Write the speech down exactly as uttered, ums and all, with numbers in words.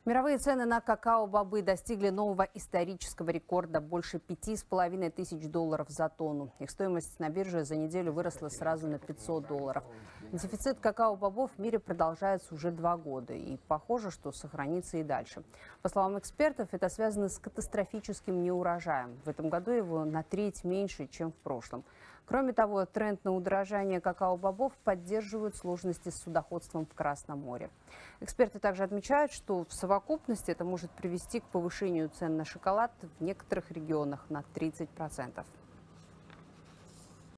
Мировые цены на какао-бобы достигли нового исторического рекорда – больше пяти с половиной тысяч долларов за тонну. Их стоимость на бирже за неделю выросла сразу на пятьсот долларов. Дефицит какао-бобов в мире продолжается уже два года и похоже, что сохранится и дальше. По словам экспертов, это связано с катастрофическим неурожаем. В этом году его на треть меньше, чем в прошлом. Кроме того, тренд на удорожание какао-бобов поддерживают сложности с судоходством в Красном море. Эксперты также отмечают, что в совокупности это может привести к повышению цен на шоколад в некоторых регионах на тридцать процентов.